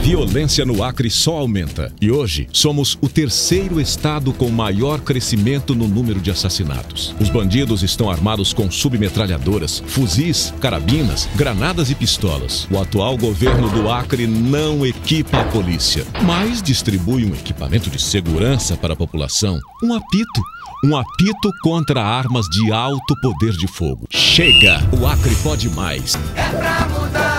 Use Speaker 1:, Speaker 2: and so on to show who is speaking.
Speaker 1: violência no Acre só aumenta e hoje somos o terceiro estado com maior crescimento no número de assassinatos. Os bandidos estão armados com submetralhadoras, fuzis, carabinas, granadas e pistolas. O atual governo do Acre não equipa a polícia, mas distribui um equipamento de segurança para a população. Um apito. Um apito contra armas de alto poder de fogo. Chega! O Acre pode mais.
Speaker 2: É pra mudar.